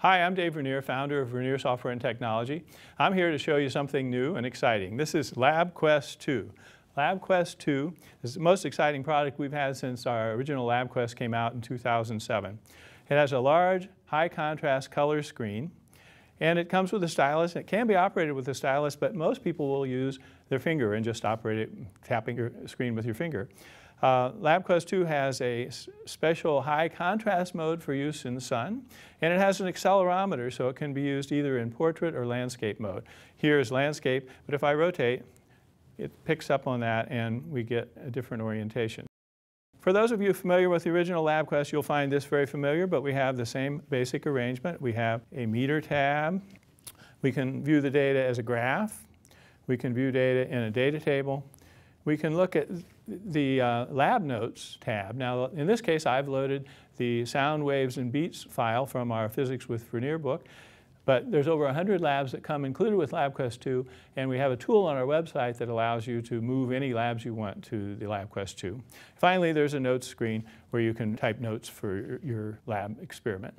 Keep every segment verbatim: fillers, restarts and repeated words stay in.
Hi, I'm Dave Vernier, founder of Vernier Software and Technology. I'm here to show you something new and exciting. This is LabQuest two. LabQuest two is the most exciting product we've had since our original LabQuest came out in two thousand seven. It has a large, high-contrast color screen, and it comes with a stylus. It can be operated with a stylus, but most people will use their finger and just operate it, tapping your screen with your finger. Uh, LabQuest two has a special high contrast mode for use in the sun, and it has an accelerometer, so it can be used either in portrait or landscape mode. Here is landscape, but if I rotate, it picks up on that and we get a different orientation. For those of you familiar with the original LabQuest, you'll find this very familiar, but we have the same basic arrangement. We have a meter tab. We can view the data as a graph. We can view data in a data table. We can look at the uh, Lab Notes tab. Now, in this case, I've loaded the sound waves and beats file from our Physics with Vernier book, but there's over one hundred labs that come included with LabQuest two, and we have a tool on our website that allows you to move any labs you want to the LabQuest two. Finally, there's a notes screen where you can type notes for your lab experiment.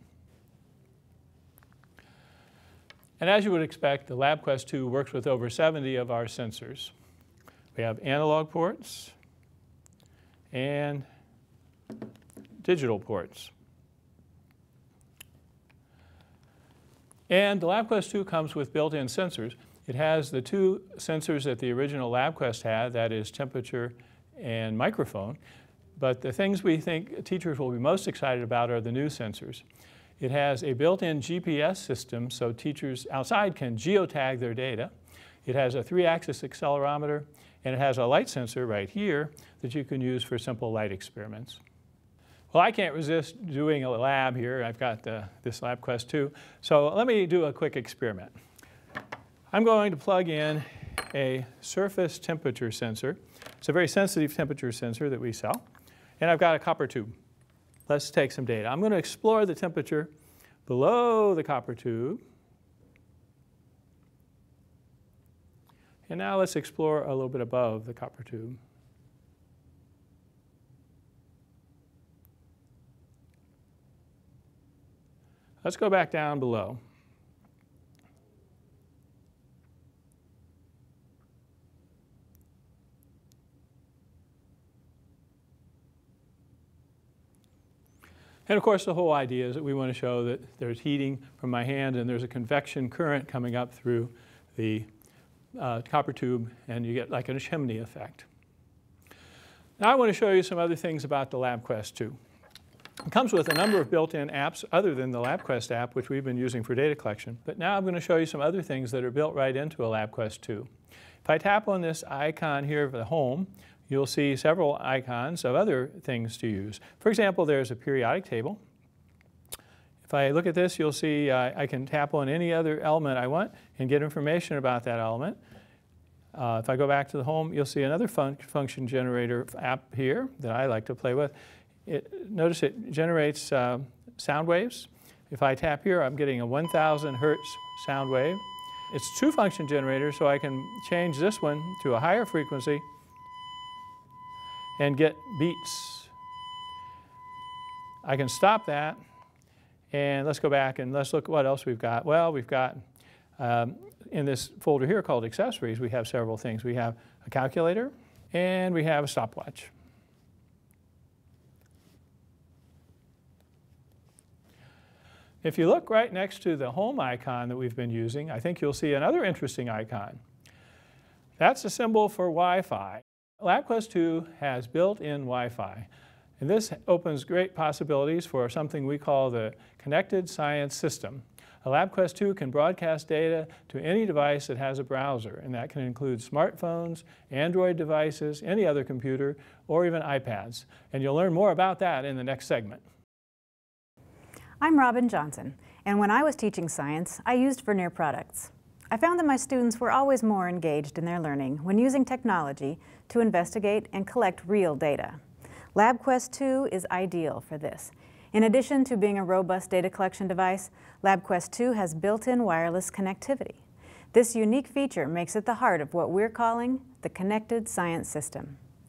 And as you would expect, the LabQuest two works with over seventy of our sensors. We have analog ports and digital ports. And the LabQuest two comes with built-in sensors. It has the two sensors that the original LabQuest had, that is temperature and microphone. But the things we think teachers will be most excited about are the new sensors. It has a built-in G P S system, so teachers outside can geotag their data. It has a three-axis accelerometer, and it has a light sensor right here that you can use for simple light experiments. Well, I can't resist doing a lab here. I've got the, this LabQuest two. So let me do a quick experiment. I'm going to plug in a surface temperature sensor. It's a very sensitive temperature sensor that we sell. And I've got a copper tube. Let's take some data. I'm going to explore the temperature below the copper tube. And now let's explore a little bit above the copper tube. Let's go back down below. And of course, the whole idea is that we want to show that there's heating from my hand and there's a convection current coming up through the uh, copper tube, and you get like a chimney effect. Now I want to show you some other things about the LabQuest two. It comes with a number of built-in apps other than the LabQuest app, which we've been using for data collection. But now I'm going to show you some other things that are built right into a LabQuest two. If I tap on this icon here for the home, you'll see several icons of other things to use. For example, there's a periodic table. If I look at this, you'll see uh, I can tap on any other element I want and get information about that element. Uh, if I go back to the home, you'll see another fun function generator app here that I like to play with. It, notice it generates uh, sound waves. If I tap here, I'm getting a one thousand hertz sound wave. It's a two function generator, so I can change this one to a higher frequency and get beats. I can stop that, and let's go back and let's look at what else we've got. Well, we've got, um, in this folder here called accessories, we have several things. We have a calculator, and we have a stopwatch. If you look right next to the home icon that we've been using, I think you'll see another interesting icon. That's a symbol for Wi-Fi. LabQuest two has built-in Wi-Fi, and this opens great possibilities for something we call the Connected Science System. A LabQuest two can broadcast data to any device that has a browser, and that can include smartphones, Android devices, any other computer, or even iPads. And you'll learn more about that in the next segment. I'm Robin Johnson, and when I was teaching science, I used Vernier products. I found that my students were always more engaged in their learning when using technology to investigate and collect real data. LabQuest two is ideal for this. In addition to being a robust data collection device, LabQuest two has built-in wireless connectivity. This unique feature makes it the heart of what we're calling the Connected Science System.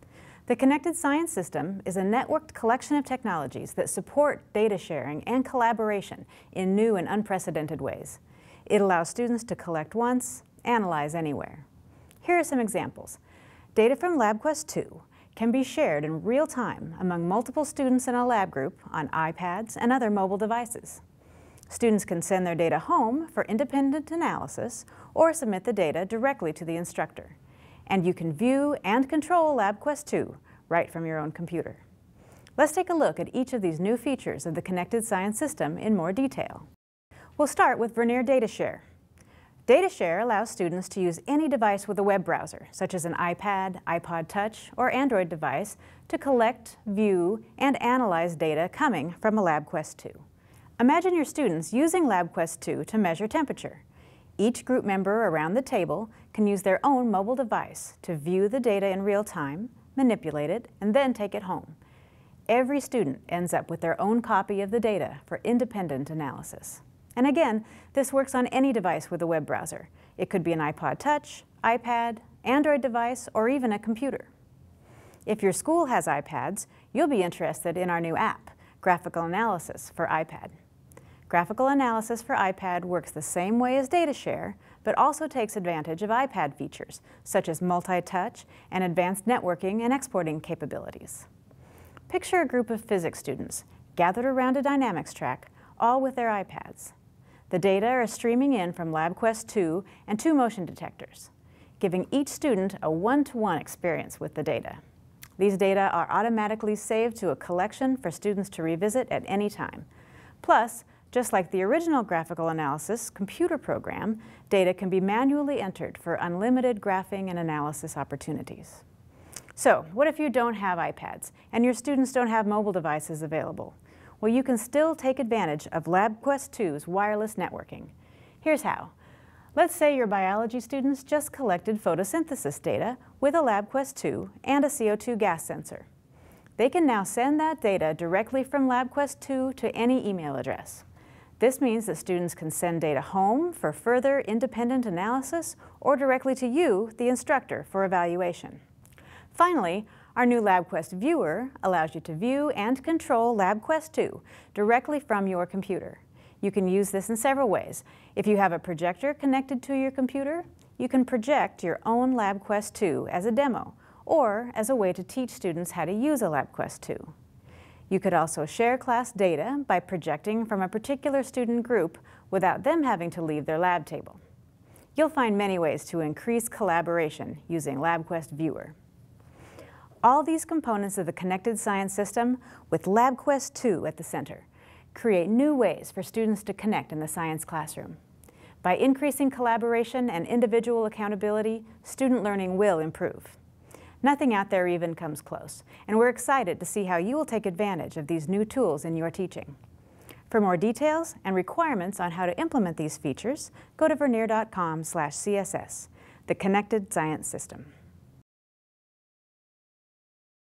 The Connected Science System is a networked collection of technologies that support data sharing and collaboration in new and unprecedented ways. It allows students to collect once, analyze anywhere. Here are some examples. Data from LabQuest two can be shared in real time among multiple students in a lab group on iPads and other mobile devices. Students can send their data home for independent analysis or submit the data directly to the instructor. And you can view and control LabQuest two right from your own computer. Let's take a look at each of these new features of the Connected Science System in more detail. We'll start with Vernier Data Share. Data Share allows students to use any device with a web browser, such as an iPad, iPod Touch, or Android device, to collect, view, and analyze data coming from a LabQuest two. Imagine your students using LabQuest two to measure temperature. Each group member around the table can use their own mobile device to view the data in real time, manipulate it, and then take it home. Every student ends up with their own copy of the data for independent analysis. And again, this works on any device with a web browser. It could be an iPod Touch, iPad, Android device, or even a computer. If your school has iPads, you'll be interested in our new app, Graphical Analysis for iPad. Graphical Analysis for iPad works the same way as Data Share, but also takes advantage of iPad features, such as multi-touch and advanced networking and exporting capabilities. Picture a group of physics students gathered around a dynamics track, all with their iPads. The data are streaming in from LabQuest two and two motion detectors, giving each student a one-to-one experience with the data. These data are automatically saved to a collection for students to revisit at any time. Plus, just like the original graphical analysis computer program, data can be manually entered for unlimited graphing and analysis opportunities. So, what if you don't have iPads and your students don't have mobile devices available? Well, you can still take advantage of LabQuest two's wireless networking. Here's how. Let's say your biology students just collected photosynthesis data with a LabQuest two and a C O two gas sensor. They can now send that data directly from LabQuest two to any email address. This means that students can send data home for further independent analysis or directly to you, the instructor, for evaluation. Finally, our new LabQuest Viewer allows you to view and control LabQuest two directly from your computer. You can use this in several ways. If you have a projector connected to your computer, you can project your own LabQuest two as a demo or as a way to teach students how to use a LabQuest two. You could also share class data by projecting from a particular student group without them having to leave their lab table. You'll find many ways to increase collaboration using LabQuest Viewer. All these components of the Connected Science System, with LabQuest two at the center, create new ways for students to connect in the science classroom. By increasing collaboration and individual accountability, student learning will improve. Nothing out there even comes close, and we're excited to see how you will take advantage of these new tools in your teaching. For more details and requirements on how to implement these features, go to vernier dot com slash C S S, the Connected Science System.